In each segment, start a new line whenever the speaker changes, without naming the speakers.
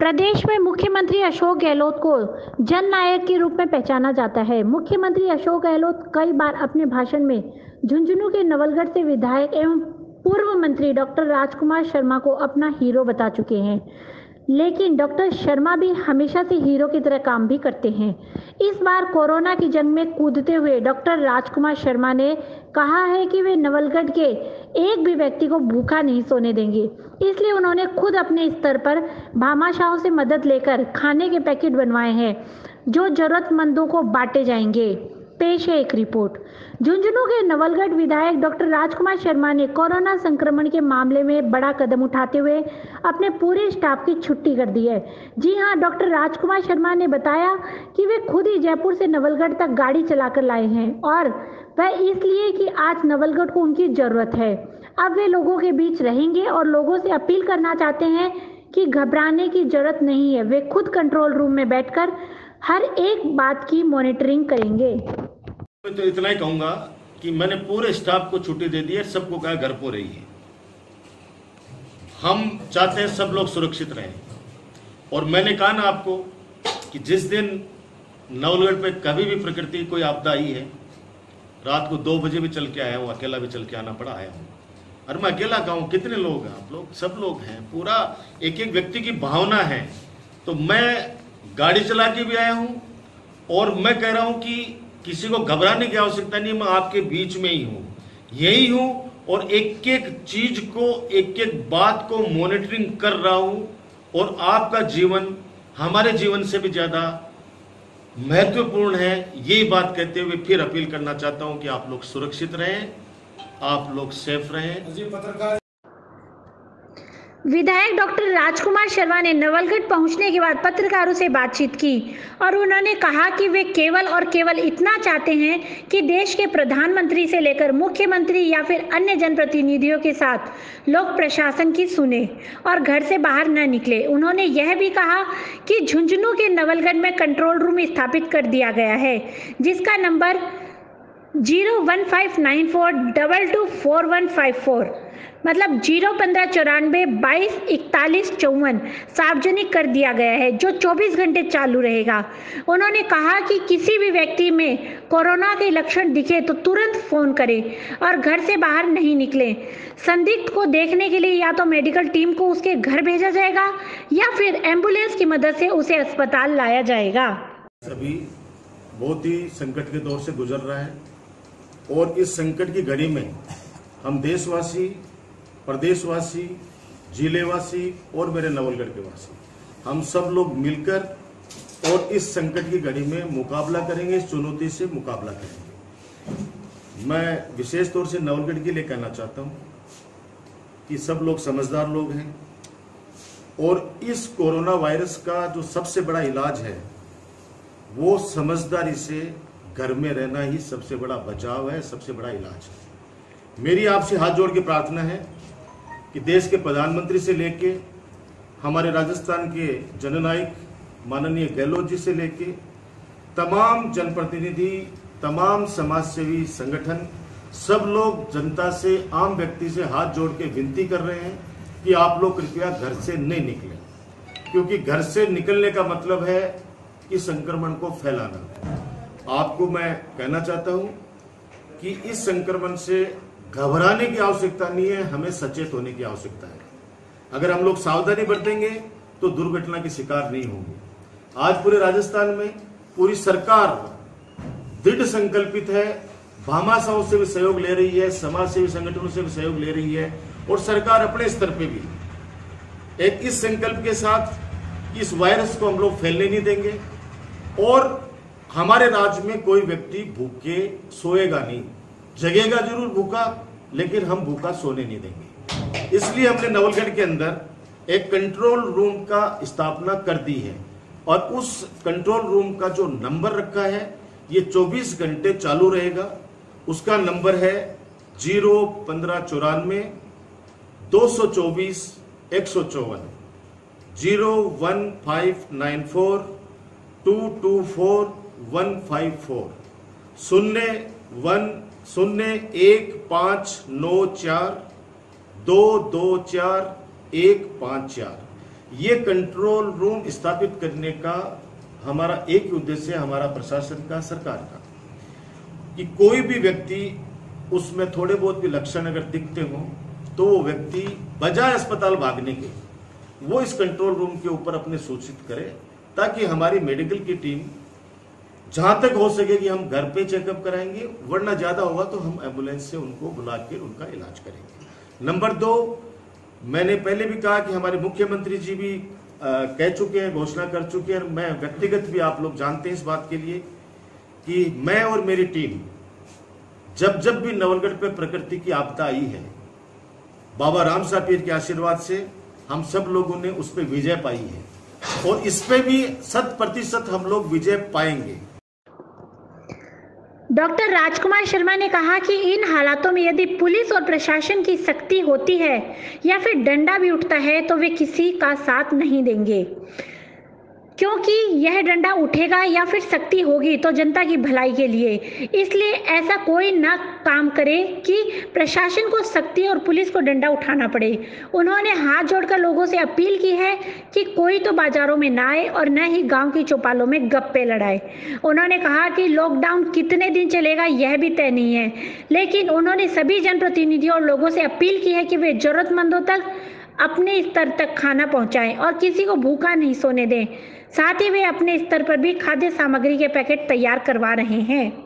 प्रदेश में मुख्यमंत्री अशोक गहलोत को जननायक के रूप में पहचाना जाता है। मुख्यमंत्री अशोक गहलोत कई बार अपने भाषण में झुंझुनू के नवलगढ़ से विधायक एवं पूर्व मंत्री डॉक्टर राजकुमार शर्मा को अपना हीरो बता चुके हैं, लेकिन डॉक्टर शर्मा भी हमेशा से हीरो की तरह काम भी करते हैं। इस बार कोरोना की जंग में कूदते हुए डॉक्टर राजकुमार शर्मा ने कहा है कि वे नवलगढ़ के एक भी व्यक्ति को भूखा नहीं सोने देंगे, इसलिए उन्होंने खुद अपने स्तर पर भामाशाहों से मदद लेकर खाने के पैकेट बनवाए हैं जो जरूरतमंदों को बांटे जाएंगे। पेश है एक रिपोर्ट। झुंझुनू के नवलगढ़ विधायक डॉक्टर राजकुमार शर्मा ने कोरोना संक्रमण के मामले में बड़ा कदम उठाते हुए अपने पूरे स्टाफ की छुट्टी कर दी है। जी हां, डॉक्टर राजकुमार शर्मा ने बताया कि वे खुद ही जयपुर से नवलगढ़ तक गाड़ी चलाकर लाए हैं और वह इसलिए कि आज नवलगढ़ को उनकी जरूरत है। अब वे लोगों के बीच रहेंगे और लोगों से अपील करना चाहते हैं कि घबराने की जरूरत नहीं है। वे खुद कंट्रोल रूम में बैठकर हर एक बात की मॉनिटरिंग करेंगे।
मैं तो इतना ही कहूंगा कि मैंने पूरे स्टाफ को छुट्टी दे दी है, सबको कहा घर पर रहिए। हम चाहते हैं सब लोग सुरक्षित रहें। और मैंने कहा ना आपको कि जिस दिन नवलगढ़ पे कभी भी प्रकृति की कोई आपदा आई है, रात को 2 बजे भी चल के आया हूँ, अकेला भी चल के आना पड़ा आया हूँ। और मैं अकेला कहूँ, कितने लोग हैं आप लोग, सब लोग हैं, पूरा एक एक व्यक्ति की भावना है। तो मैं गाड़ी चला के भी आया हूँ और मैं कह रहा हूँ कि किसी को घबराने की आवश्यकता नहीं। मैं आपके बीच में ही हूँ, यही हूँ और एक एक चीज को, एक एक बात को मॉनिटरिंग कर रहा हूँ। और आपका जीवन हमारे जीवन से भी ज्यादा महत्वपूर्ण है। यही बात कहते हुए फिर अपील करना चाहता हूँ कि आप लोग सुरक्षित रहें, आप लोग सेफ रहें।
विधायक डॉक्टर राजकुमार शर्मा ने नवलगढ़ पहुंचने के बाद पत्रकारों से बातचीत की और उन्होंने कहा कि वे केवल और केवल इतना चाहते हैं कि देश के प्रधानमंत्री से लेकर मुख्यमंत्री या फिर अन्य जनप्रतिनिधियों के साथ लोग प्रशासन की सुने और घर से बाहर न निकले। उन्होंने यह भी कहा कि झुंझुनू के नवलगढ़ में कंट्रोल रूम स्थापित कर दिया गया है, जिसका नंबर 01594224154 मतलब 01594224154 सार्वजनिक कर दिया गया है, जो 24 घंटे चालू रहेगा। उन्होंने कहा कि किसी भी व्यक्ति में कोरोना के लक्षण दिखे तो तुरंत फोन करें और घर से बाहर नहीं निकलें। संदिग्ध को देखने के लिए या तो मेडिकल टीम को उसके घर भेजा जाएगा या फिर एम्बुलेंस की मदद से उसे अस्पताल लाया जाएगा।
सभी बहुत ही संकट के दौर से गुजर रहा है और इस संकट की घड़ी में हम देशवासी, प्रदेशवासी, जिलेवासी और मेरे नवलगढ़ के वासी, हम सब लोग मिलकर और इस संकट की घड़ी में मुकाबला करेंगे, इस चुनौती से मुकाबला करेंगे। मैं विशेष तौर से नवलगढ़ के लिए कहना चाहता हूं कि सब लोग समझदार लोग हैं और इस कोरोना वायरस का जो सबसे बड़ा इलाज है वो समझदारी से घर में रहना ही सबसे बड़ा बचाव है, सबसे बड़ा इलाज है। मेरी आपसे हाथ जोड़ के प्रार्थना है कि देश के प्रधानमंत्री से लेके हमारे राजस्थान के जननायक माननीय गहलोत जी से लेके तमाम जनप्रतिनिधि, तमाम समाजसेवी संगठन, सब लोग जनता से, आम व्यक्ति से हाथ जोड़ के विनती कर रहे हैं कि आप लोग कृपया घर से नहीं निकलें, क्योंकि घर से निकलने का मतलब है कि संक्रमण को फैलाना। आपको मैं कहना चाहता हूं कि इस संक्रमण से घबराने की आवश्यकता नहीं है, हमें सचेत होने की आवश्यकता है। अगर हम लोग सावधानी बरतेंगे तो दुर्घटना के शिकार नहीं होंगे। आज पूरे राजस्थान में पूरी सरकार दृढ़ संकल्पित है, भामाशाहों से भी सहयोग ले रही है, समाज सेवी संगठनों से भी सहयोग ले रही है और सरकार अपने स्तर पे भी एक इस संकल्प के साथ इस वायरस को हम लोग फैलने नहीं देंगे और हमारे राज्य में कोई व्यक्ति भूखे सोएगा नहीं, जगेगा जरूर भूखा, लेकिन हम भूखा सोने नहीं देंगे। इसलिए हमने नवलगढ़ के अंदर एक कंट्रोल रूम का स्थापना कर दी है और उस कंट्रोल रूम का जो नंबर रखा है ये 24 घंटे चालू रहेगा। उसका नंबर है 01594 224 154 01594 224 154 01594 224 154। ये कंट्रोल रूम स्थापित करने का हमारा एक ही उद्देश्य है, हमारा प्रशासन का, सरकार का, कि कोई भी व्यक्ति उसमें थोड़े बहुत भी लक्षण अगर दिखते हो तो वो व्यक्ति बजाय अस्पताल भागने के वो इस कंट्रोल रूम के ऊपर अपने सूचित करे, ताकि हमारी मेडिकल की टीम जहां तक हो सके कि हम घर पे चेकअप कराएंगे, वरना ज्यादा होगा तो हम एम्बुलेंस से उनको बुला के उनका इलाज करेंगे। नंबर 2, मैंने पहले भी कहा कि हमारे मुख्यमंत्री जी भी कह चुके हैं, घोषणा कर चुके हैं, मैं व्यक्तिगत भी, आप लोग जानते हैं इस बात के लिए, कि मैं और मेरी टीम जब जब भी नवलगढ़ पे प्रकृति की आपदा आई है, बाबा रामसा पीर के आशीर्वाद से हम सब लोगों ने उस पर विजय पाई है, और इस पे भी 100% हम लोग विजय पाएंगे।
डॉक्टर राजकुमार शर्मा ने कहा कि इन हालातों में यदि पुलिस और प्रशासन की सख्ती होती है या फिर डंडा भी उठता है तो वे किसी का साथ नहीं देंगे, क्योंकि यह डंडा उठेगा या फिर सख्ती होगी तो जनता की भलाई के लिए। इसलिए ऐसा कोई ना काम करे कि प्रशासन को सख्ती और पुलिस को डंडा उठाना पड़े। उन्होंने हाथ जोड़कर लोगों से अपील की है कि कोई तो बाजारों में ना आए और न ही गांव की चौपालों में गप्पे लड़ाए। उन्होंने कहा कि लॉकडाउन कितने दिन चलेगा यह भी तय नहीं है, लेकिन उन्होंने सभी जनप्रतिनिधियों और लोगों से अपील की है कि वे जरूरतमंदों तक अपने स्तर तक खाना पहुंचाएं और किसी को भूखा नहीं सोने दें। साथ ही वे अपने स्तर पर भी खाद्य सामग्री के पैकेट तैयार करवा रहे हैं।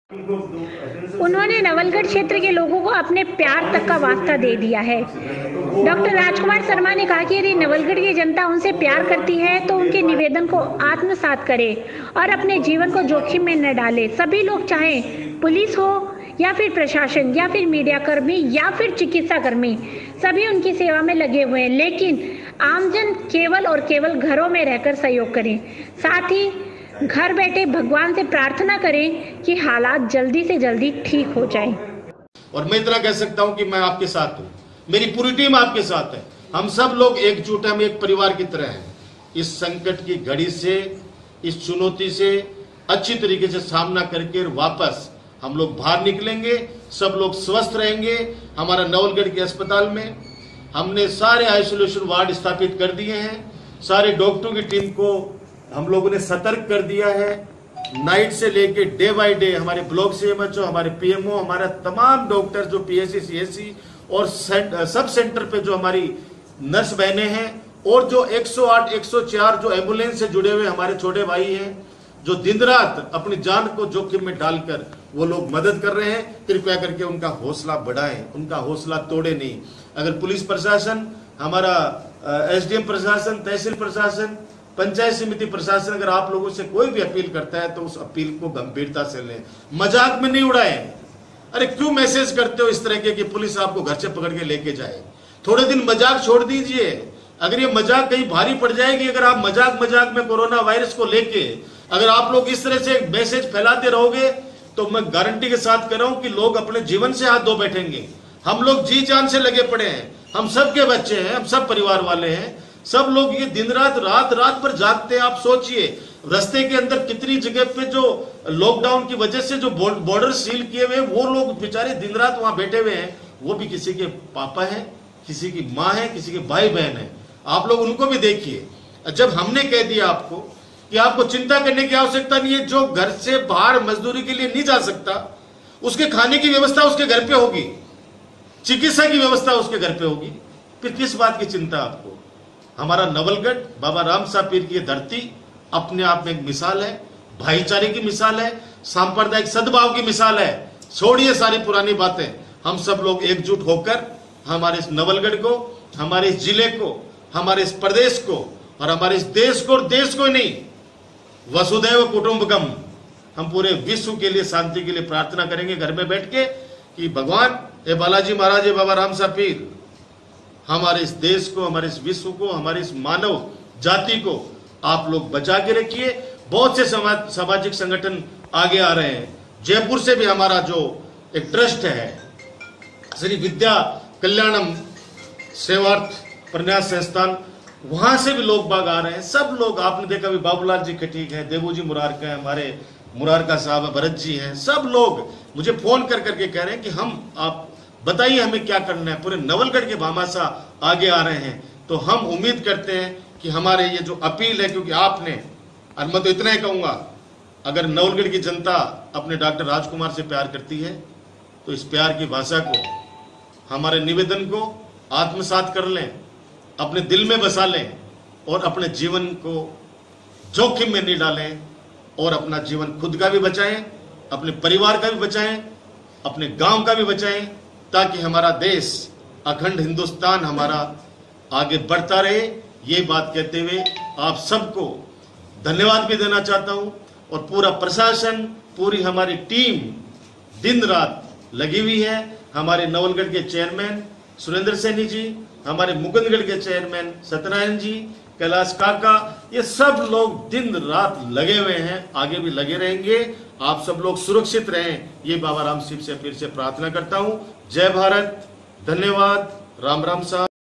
उन्होंने नवलगढ़ क्षेत्र के लोगों को अपने प्यार तक का वास्ता दे दिया है। डॉक्टर राजकुमार शर्मा ने कहा कि यदि नवलगढ़ की जनता उनसे प्यार करती है तो उनके निवेदन को आत्मसात करे और अपने जीवन को जोखिम में न डाले। सभी लोग, चाहे पुलिस हो या फिर प्रशासन या फिर मीडिया कर्मी या फिर चिकित्सा कर्मी, सभी उनकी सेवा में लगे हुए हैं, लेकिन आमजन केवल और केवल घरों में रहकर सहयोग करें। साथ ही घर बैठे भगवान से प्रार्थना करें कि हालात जल्दी से जल्दी ठीक हो जाएं।
और मैं इतना कह सकता हूं कि मैं आपके साथ हूं, मेरी पूरी टीम आपके साथ है। हम सब लोग एकजुट हैं, हम एक परिवार की तरह हैं। इस संकट की घड़ी से, इस चुनौती से अच्छी तरीके से सामना करके वापस हम लोग बाहर निकलेंगे। सब लोग स्वस्थ रहेंगे। हमारा नवलगढ़ के अस्पताल में हमने सारे आइसोलेशन वार्ड स्थापित कर दिए हैं। सारे डॉक्टरों की टीम को हम लोगों ने सतर्क कर दिया है। नाइट से लेके डे बाय डे हमारे ब्लॉक सीएमएचओ, हमारे पीएमओ, हमारा तमाम डॉक्टर जो पीएससी, सीएससी और सब सेंटर पे जो हमारी नर्स बहनें हैं और जो 108, 104 जो एम्बुलेंस से जुड़े हुए हमारे छोटे भाई हैं, जो दिन रात अपनी जान को जोखिम में डालकर वो लोग मदद कर रहे हैं। कृपया करके उनका हौसला बढ़ाएं, उनका हौसला तोड़े नहीं। अगर पुलिस प्रशासन, हमारा एसडीएम प्रशासन, तहसील प्रशासन, पंचायत समिति प्रशासन अगर आप लोगों से कोई भी अपील करता है तो उस अपील को गंभीरता से लें, मजाक में नहीं उड़ाएं। अरे क्यों मैसेज करते हो इस तरह के कि पुलिस आपको घर से पकड़ के लेके जाए? थोड़े दिन मजाक छोड़ दीजिए। अगर ये मजाक कहीं भारी पड़ जाएगी, अगर आप मजाक में कोरोना वायरस को लेके अगर आप लोग इस तरह से मैसेज फैलाते रहोगे तो मैं गारंटी के साथ कह रहा हूं कि लोग अपने जीवन से हाथ धो बैठेंगे। हम लोग जी जान से लगे पड़े हैं, हम सबके बच्चे हैं, हम सब परिवार वाले हैं। सब लोग ये दिन रात रात भर जागते हैं। आप सोचिए रास्ते के अंदर कितनी जगह पे जो लॉकडाउन की वजह से जो बॉर्डर सील किए हुए, वो लोग बेचारे दिन रात वहां बैठे हुए हैं। वो भी किसी के पापा हैं, किसी की माँ है, किसी के भाई बहन है। आप लोग उनको भी देखिए। जब हमने कह दिया आपको कि आपको चिंता करने की आवश्यकता नहीं है, जो घर से बाहर मजदूरी के लिए नहीं जा सकता उसके खाने की व्यवस्था उसके घर पे होगी, चिकित्सा की व्यवस्था उसके घर पे होगी, फिर किस बात की चिंता आपको? हमारा नवलगढ़ बाबा राम साहब पीर की धरती अपने आप में एक मिसाल है, भाईचारे की मिसाल है, सांप्रदायिक सद्भाव की मिसाल है। छोड़िए सारी पुरानी बातें। हम सब लोग एकजुट होकर हमारे इस नवलगढ़ को, हमारे इस जिले को, हमारे इस प्रदेश को और हमारे इस देश को, और देश को ही नहीं, वसुदैव कुटुंबकम, हम पूरे विश्व के लिए शांति के लिए प्रार्थना करेंगे घर में बैठ के कि भगवान हे बालाजी महाराज, हे बाबा राम साहब पीर, हमारे इस देश को, हमारे इस विश्व को, हमारे इस मानव जाति को आप लोग बचा के रखिए। बहुत से सामाजिक संगठन आगे आ रहे हैं। जयपुर से भी हमारा जो एक ट्रस्ट है, श्री विद्या कल्याणम सेवार्थ प्रन्यास संस्थान, वहां से भी लोग बाग आ रहे हैं। सब लोग, आपने देखा भी बाबूलाल जी खटीक है, देवू जी मुरारका है, हमारे मुरारका साहब भरत जी हैं। सब लोग मुझे फोन कर करके कह रहे हैं कि हम, आप बताइए हमें क्या करना है। पूरे नवलगढ़ के भामाशाह आगे आ रहे हैं। तो हम उम्मीद करते हैं कि हमारे ये जो अपील है, क्योंकि आपने, और मैं तो इतना ही कहूंगा, अगर नवलगढ़ की जनता अपने डॉक्टर राजकुमार से प्यार करती है तो इस प्यार की भाषा को, हमारे निवेदन को आत्मसात कर लें, अपने दिल में बसा लें और अपने जीवन को जोखिम में नहीं डालें और अपना जीवन खुद का भी बचाएं, अपने परिवार का भी बचाएं, अपने गांव का भी बचाएं, ताकि हमारा देश, अखंड हिंदुस्तान हमारा आगे बढ़ता रहे। ये बात कहते हुए आप सबको धन्यवाद भी देना चाहता हूं। और पूरा प्रशासन, पूरी हमारी टीम दिन रात लगी हुई है। हमारे नवलगढ़ के चेयरमैन सुरेंद्र सैनी जी, हमारे मुकुंदगढ़ के चेयरमैन सत्यनारायण जी, कैलाश काका, ये सब लोग दिन रात लगे हुए हैं, आगे भी लगे रहेंगे। आप सब लोग सुरक्षित रहें, ये बाबा राम शिव से फिर से प्रार्थना करता हूं। जय भारत, धन्यवाद, राम राम साहब।